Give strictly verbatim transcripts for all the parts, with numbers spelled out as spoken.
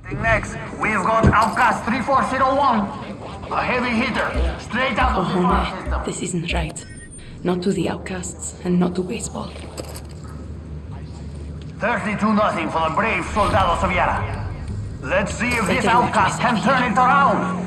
Next, we've got Outcast three four zero one. A heavy hitter, straight out of the fire system. Oh, this isn't right. Not to the Outcasts, and not to baseball. thirty-two nothing for the brave soldados of Yara. Let's see if this Better Outcast can turn it around.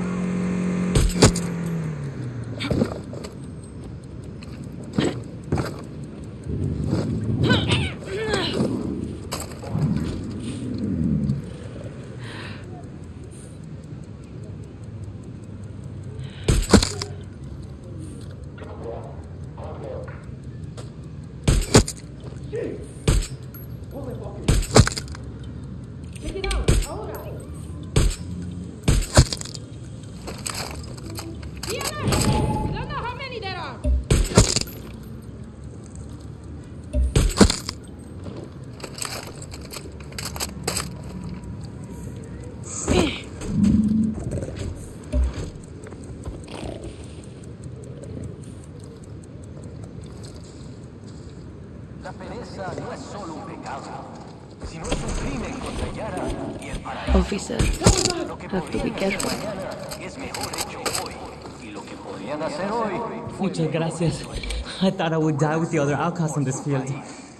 La pereza no es solo un pecado, sino es un crimen contra Yara y el paraíso. Officer, have to be careful. Es mejor hecho hoy, y lo que podrían hacer hoy. Muchas gracias. I thought I would die with the other outcasts on this field.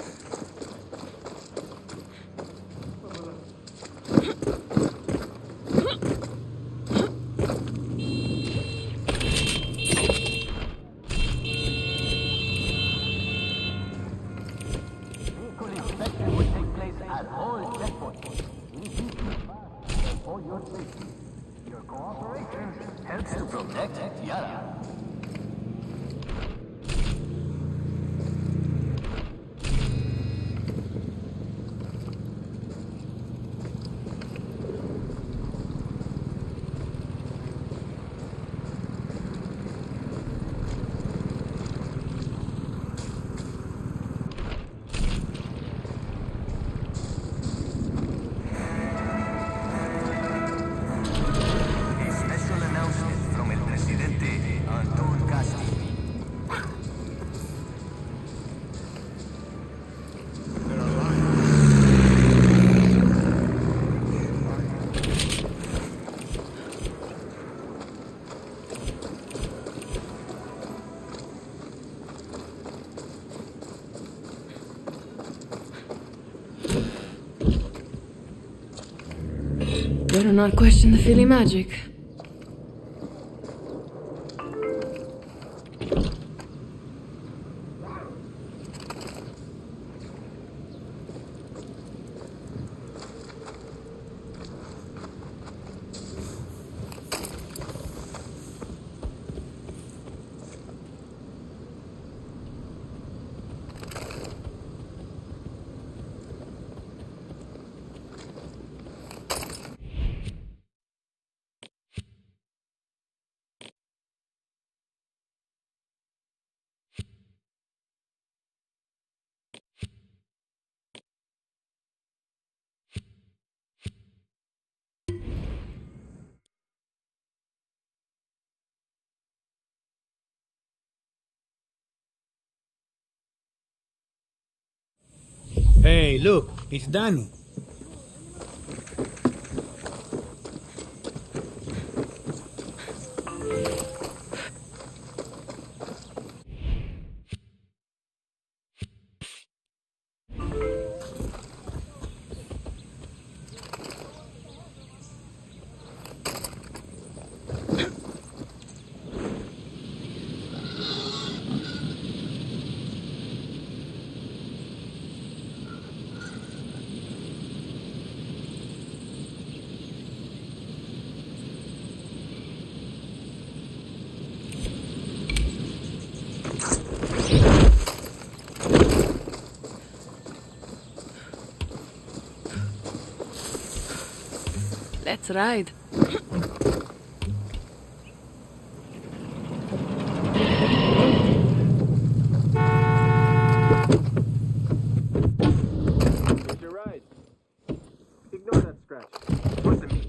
Your cooperation helps to protect Yara. Better not question the Philly magic. Hey, look, it's Danny. Let's ride. You're right. Ignore that scratch. What's it mean?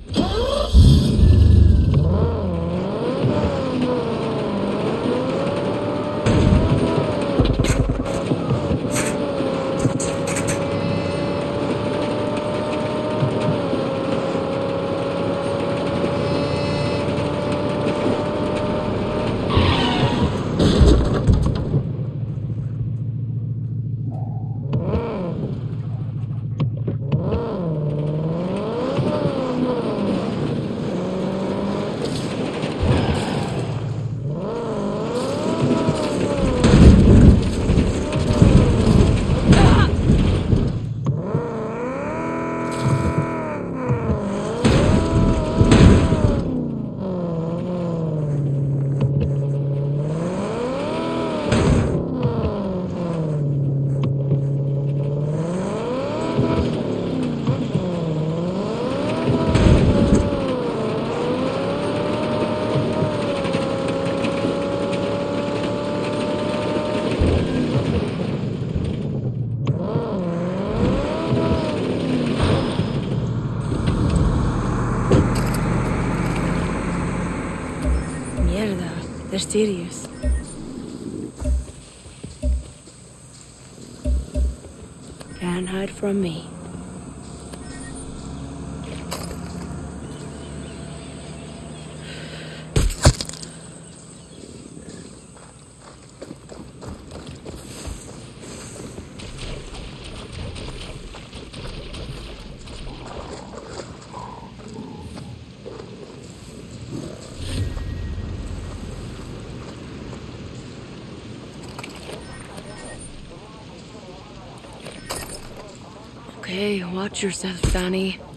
Mysterious. Can't hide from me. Okay, watch yourself, Danny.